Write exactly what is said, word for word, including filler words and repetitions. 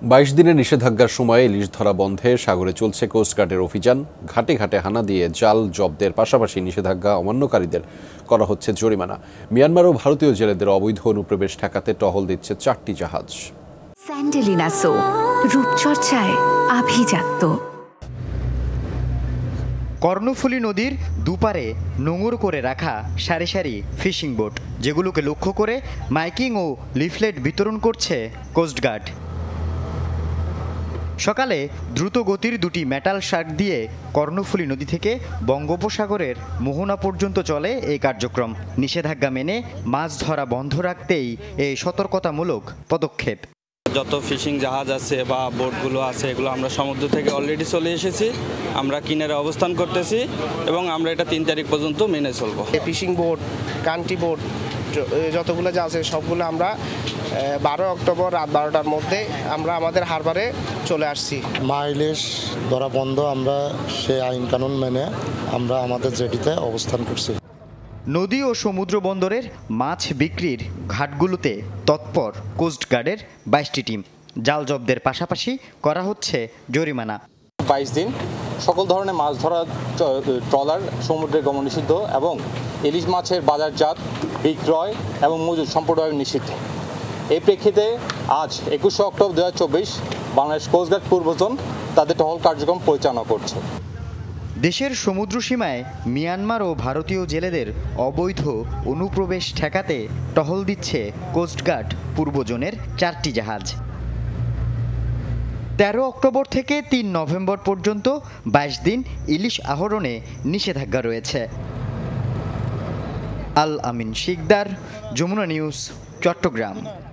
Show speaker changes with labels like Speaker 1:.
Speaker 1: বাইশ দিনের নিষেধাজ্ঞার সময়ে ইলিশ ধরা বন্ধে সাগরে চলছে কোস্টগার্ডের অভিযান। ঘাটে ঘাটে হানা দিয়ে জাল জব্দের পাশাপাশি নিষেধাজ্ঞা অমান্যকারীদের করা হচ্ছে জরিমানা। মিয়ানমার ও ভারতীয় জেলেদের অবৈধ অনুপ্রবেশ ঠেকাতে টহল দিচ্ছে চারটি জাহাজ।
Speaker 2: স্যান্ডেলিনা সো রূপচর্চায় আভিজাত্য।
Speaker 3: কর্ণফুলী নদীর দুপারে নোঙর করে রাখা সারি সারি ফিশিং বোট, যেগুলোকে লক্ষ্য করে মাইকিং ও লিফলেট বিতরণ করছে কোস্টগার্ড। সকালে দ্রুত গতির দুটি মেটাল শার্ক দিয়ে কর্ণফুলী নদী থেকে বঙ্গোপসাগরের মোহনা পর্যন্ত চলে এই কার্যক্রম। নিষেধাজ্ঞা মেনে মাছ ধরা বন্ধ রাখতেই এই সতর্কতামূলক পদক্ষেপ।
Speaker 4: যত ফিশিং জাহাজ আছে বা বোটগুলো আছে এগুলো আমরা সমুদ্র থেকে অলরেডি চলে এসেছি, আমরা কিনারে অবস্থান করতেছি এবং আমরা এটা তিন তারিখ পর্যন্ত মেনে চলবো।
Speaker 5: ফিশিং বোট, কান্ট্রি বোট যতগুলো যা আছে সবগুলো আমরা বারো অক্টোবর রাত বারোটার মধ্যে আমরা আমাদের হারবারে চলে আসছি।
Speaker 6: মাইলিশ ধরা বন্ধ, আমরা সেই আইন কানুন মেনে আমরা আমাদের জেটিতে অবস্থান করছি।
Speaker 3: নদী ও সমুদ্র বন্দরের মাছ বিক্রির ঘাটগুলোতে তৎপর কোস্টগার্ডের বাইশটি টিম। জাল জব্দের পাশাপাশি করা হচ্ছে জরিমানা।
Speaker 7: বাইশ দিন সকল ধরনের মাছ ধরা ট্রলার সমুদ্রে গমন নিষিদ্ধ এবং ইলিশ মাছের বাজারজাত, বিক্রয় এবং মজুত সম্পূর্ণভাবে নিষিদ্ধ। এই প্রেক্ষিতে আজ একুশে অক্টোবর দু হাজার চব্বিশ বাংলাদেশ কোস্টগার্ড পূর্বজন তাদের টহল কার্যক্রম পরিচালনা করছে।
Speaker 3: দেশের সমুদ্র সীমায় মিয়ানমার ও ভারতীয় জেলেদের অবৈধ অনুপ্রবেশ ঠেকাতে টহল দিচ্ছে কোস্টগার্ড পূর্বজনের চারটি জাহাজ। তেরো অক্টোবর থেকে তিন নভেম্বর পর্যন্ত বাইশ দিন ইলিশ আহরণে নিষেধাজ্ঞা রয়েছে। আল আমিন শিকদার, যমুনা নিউজ, চট্টগ্রাম।